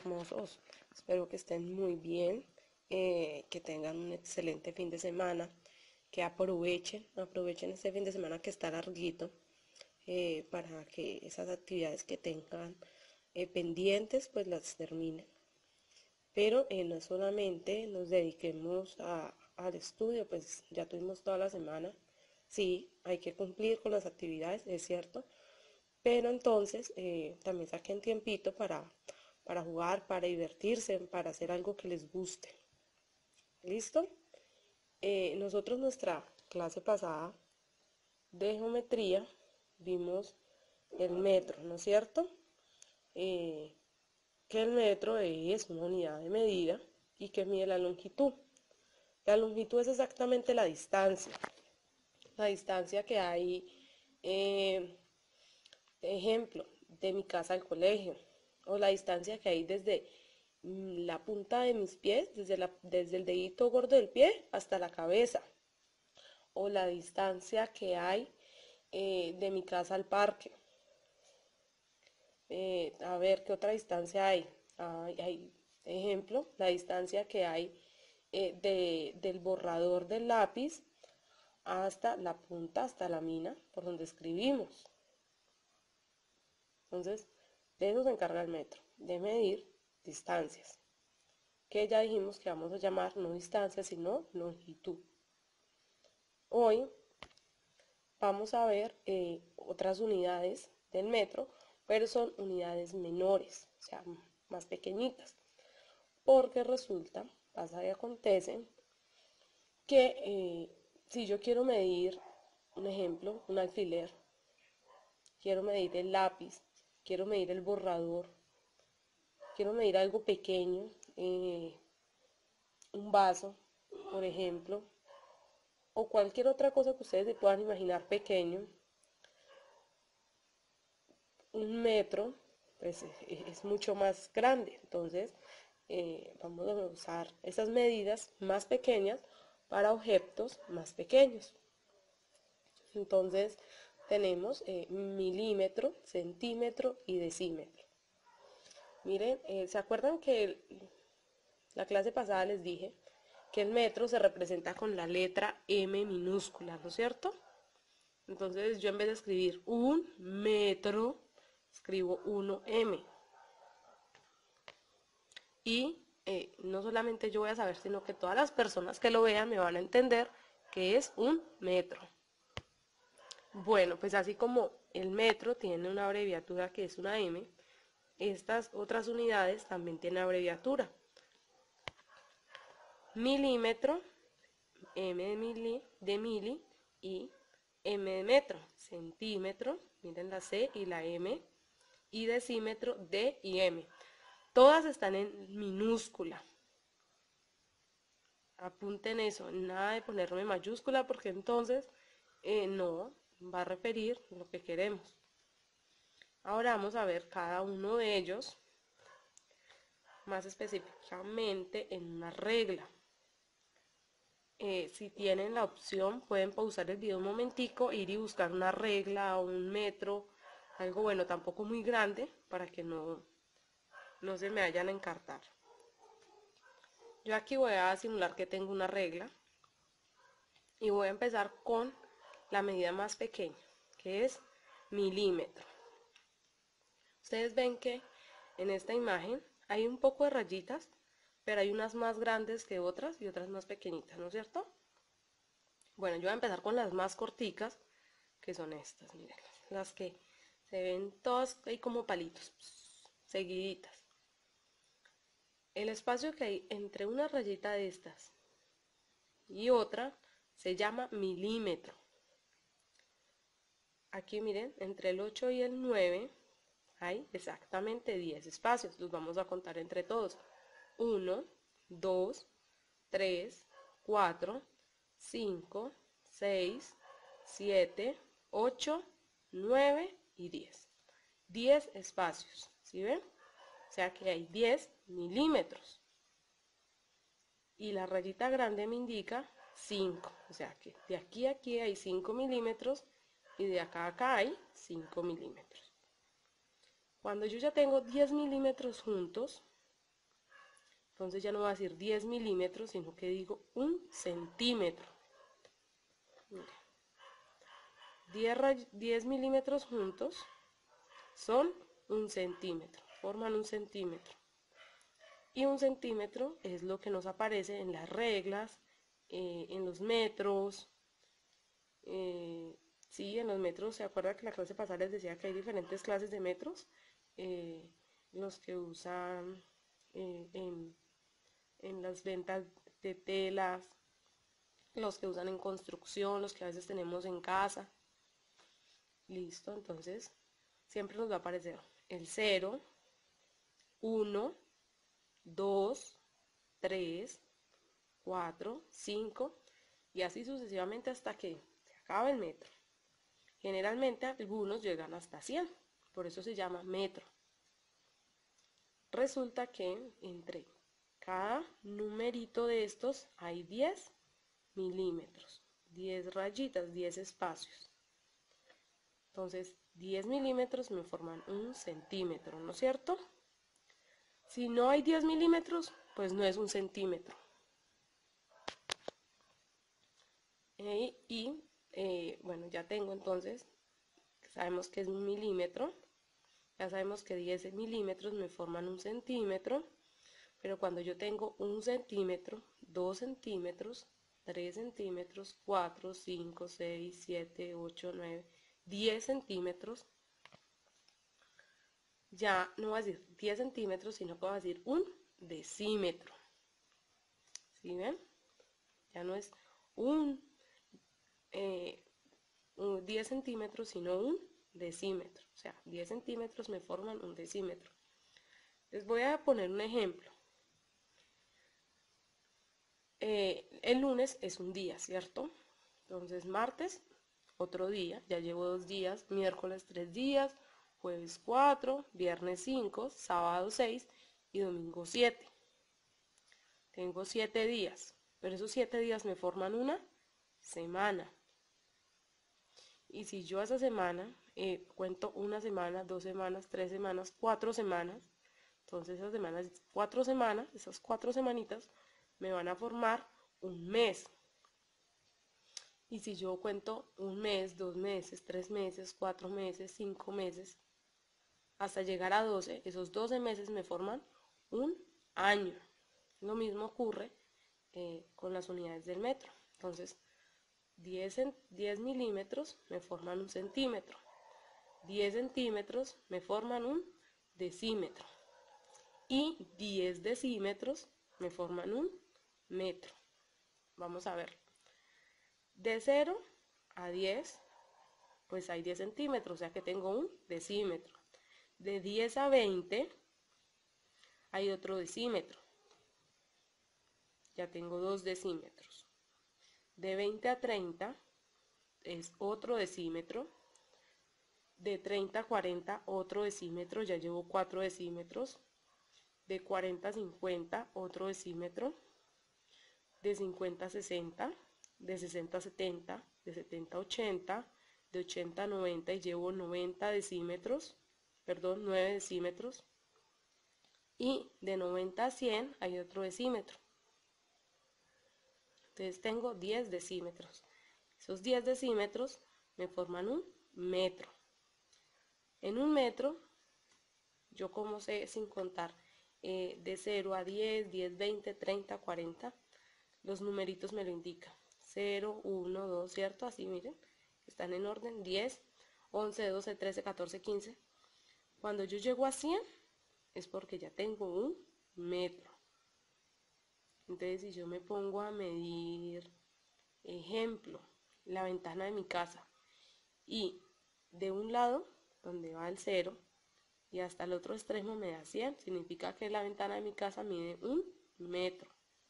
hermosos. Espero que estén muy bien, que tengan un excelente fin de semana, que aprovechen este fin de semana que está larguito, para que esas actividades que tengan pendientes, pues las terminen. Pero no solamente nos dediquemos al estudio, pues ya tuvimos toda la semana. Sí, hay que cumplir con las actividades, es cierto, pero entonces también saquen tiempito para jugar, para divertirse, para hacer algo que les guste. ¿Listo? Nosotros nuestra clase pasada de geometría vimos el metro, ¿no es cierto? Eh, que el metro es una unidad de medida y que mide la longitud. La longitud es exactamente la distancia que hay, eh, ejemplo, de mi casa al colegio, o la distancia que hay desde la punta de mis pies, desde el dedito gordo del pie hasta la cabeza, o la distancia que hay de mi casa al parque. A ver, ¿qué otra distancia hay? Hay, ejemplo, la distancia que hay del borrador del lápiz hasta la punta, hasta la mina, por donde escribimos. Entonces, de eso se encarga el metro, de medir distancias, que ya dijimos que vamos a llamar no distancia, sino longitud. Hoy vamos a ver otras unidades del metro, pero son unidades menores, o sea, más pequeñitas, porque resulta, pasa y acontece, que si yo quiero medir, un ejemplo, un alfiler, quiero medir el lápiz, quiero medir el borrador, quiero medir algo pequeño, un vaso, por ejemplo, o cualquier otra cosa que ustedes se puedan imaginar pequeño, un metro, pues es mucho más grande. Entonces, vamos a usar esas medidas más pequeñas para objetos más pequeños. Entonces, tenemos milímetro, centímetro y decímetro. Miren, ¿se acuerdan que la clase pasada les dije que el metro se representa con la letra M minúscula, ¿no es cierto? Entonces yo en vez de escribir un metro, escribo 1M. Y no solamente yo voy a saber, sino que todas las personas que lo vean me van a entender que es un metro. Bueno, pues así como el metro tiene una abreviatura que es una M, estas otras unidades también tienen abreviatura. Milímetro, M de mili y M de metro. Centímetro, miren la C y la M, y decímetro, D y M. Todas están en minúscula. Apunten eso, nada de ponerme mayúscula porque entonces no va a referir lo que queremos. Ahora vamos a ver cada uno de ellos más específicamente en una regla. Si tienen la opción pueden pausar el video un momentico, ir y buscar una regla o un metro, algo bueno, tampoco muy grande para que no se me vayan a encartar. Yo aquí voy a simular que tengo una regla y voy a empezar con la medida más pequeña, que es milímetro. Ustedes ven que en esta imagen hay un poco de rayitas, pero hay unas más grandes que otras y otras más pequeñitas, ¿no es cierto? Bueno, yo voy a empezar con las más corticas, que son estas, miren, las que se ven todas ahí como palitos, seguiditas. El espacio que hay entre una rayita de estas y otra se llama milímetro. Aquí miren, entre el 8 y el 9 hay exactamente 10 espacios. Los vamos a contar entre todos. 1, 2, 3, 4, 5, 6, 7, 8, 9 y 10. 10 espacios, ¿sí ven? O sea que hay 10 milímetros. Y la rayita grande me indica 5. O sea que de aquí a aquí hay 5 milímetros y de acá a acá hay 5 milímetros. Cuando yo ya tengo 10 milímetros juntos, Entonces ya no voy a decir 10 milímetros, sino que digo 1 centímetro. 10 milímetros juntos son 1 centímetro, forman 1 centímetro. Y 1 centímetro es lo que nos aparece en las reglas, en los metros. Sí, en los metros, ¿se acuerda que la clase pasada les decía que hay diferentes clases de metros? Los que usan en las ventas de telas, los que usan en construcción, los que a veces tenemos en casa. Listo, entonces siempre nos va a aparecer el 0, 1, 2, 3, 4, 5 y así sucesivamente hasta que se acabe el metro. Generalmente algunos llegan hasta 100, por eso se llama metro. Resulta que entre cada numerito de estos hay 10 milímetros, 10 rayitas, 10 espacios. Entonces 10 milímetros me forman 1 centímetro, ¿no es cierto? Si no hay 10 milímetros, pues no es 1 centímetro. Bueno, ya tengo entonces, sabemos que es 1 milímetro, ya sabemos que 10 milímetros me forman 1 centímetro, pero cuando yo tengo 1 centímetro, 2 centímetros, 3 centímetros, 4, 5, 6, 7, 8, 9, 10 centímetros, ya no va a decir 10 centímetros, sino que va a decir 1 decímetro. ¿Sí ven? Ya no es un 10 centímetros, sino 1 decímetro. O sea, 10 centímetros me forman 1 decímetro. Les voy a poner un ejemplo. El lunes es un día, ¿cierto? Entonces, martes, otro día. Ya llevo 2 días. Miércoles, 3 días. Jueves, 4. Viernes, 5. Sábado, 6. Y domingo, 7. Tengo 7 días. Pero esos 7 días me forman una semana. Y si yo a esa semana cuento 1 semana, 2 semanas, 3 semanas, 4 semanas, entonces esas semanas, 4 semanas, esas 4 semanitas me van a formar un mes. Y si yo cuento 1 mes, 2 meses, 3 meses, 4 meses, 5 meses, hasta llegar a 12, esos 12 meses me forman un año. Lo mismo ocurre con las unidades del metro. Entonces, 10 milímetros me forman 1 centímetro. 10 centímetros me forman 1 decímetro. Y 10 decímetros me forman 1 metro. Vamos a ver. De 0 a 10, pues hay 10 centímetros, o sea que tengo 1 decímetro. De 10 a 20 hay otro decímetro. Ya tengo 2 decímetros. De 20 a 30 es otro decímetro. De 30 a 40 otro decímetro, ya llevo 4 decímetros. De 40 a 50 otro decímetro. De 50 a 60, de 60 a 70, de 70 a 80, de 80 a 90 y llevo 90 decímetros, perdón, 9 decímetros. Y de 90 a 100 hay otro decímetro. Entonces tengo 10 decímetros. Esos 10 decímetros me forman un metro. En un metro, yo como sé sin contar de 0 a 10, 10, 20, 30, 40, los numeritos me lo indican. 0, 1, 2, ¿cierto? Así miren, están en orden. 10, 11, 12, 13, 14, 15. Cuando yo llego a 100 es porque ya tengo un metro. Entonces si yo me pongo a medir, ejemplo, la ventana de mi casa y de un lado donde va el 0 y hasta el otro extremo me da 100, significa que la ventana de mi casa mide un metro.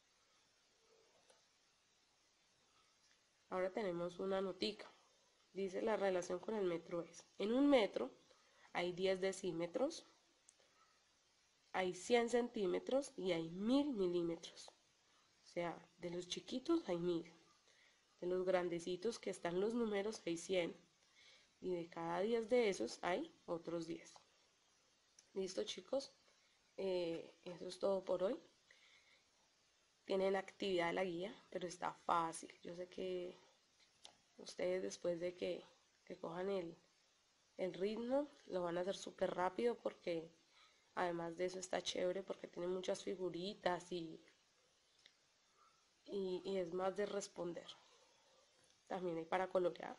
Ahora tenemos una notica. Dice la relación con el metro es, en un metro hay 10 decímetros, hay 100 centímetros y hay 1000 milímetros. O sea, de los chiquitos hay 1000, de los grandecitos que están los números hay 100 y de cada 10 de esos hay otros 10. ¿Listo, chicos? Eso es todo por hoy. tienen actividad de la guía, pero está fácil. Yo sé que ustedes después de que cojan el ritmo, lo van a hacer súper rápido porque además de eso está chévere porque tiene muchas figuritas y es más de responder. También hay para colorear.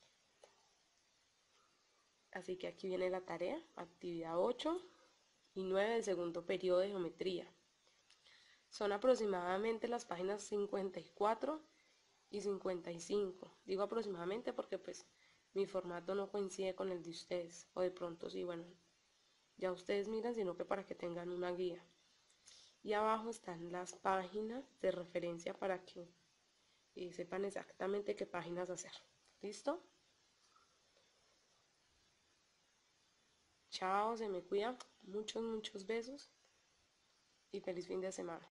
Así que aquí viene la tarea, actividad 8 y 9 del segundo periodo de geometría. Son aproximadamente las páginas 54 y 55. Digo aproximadamente porque pues mi formato no coincide con el de ustedes. O de pronto sí, bueno, ya ustedes miran, sino que para que tengan una guía. Y abajo están las páginas de referencia para que sepan exactamente qué páginas hacer. ¿Listo? Chao, se me cuida. Muchos besos y feliz fin de semana.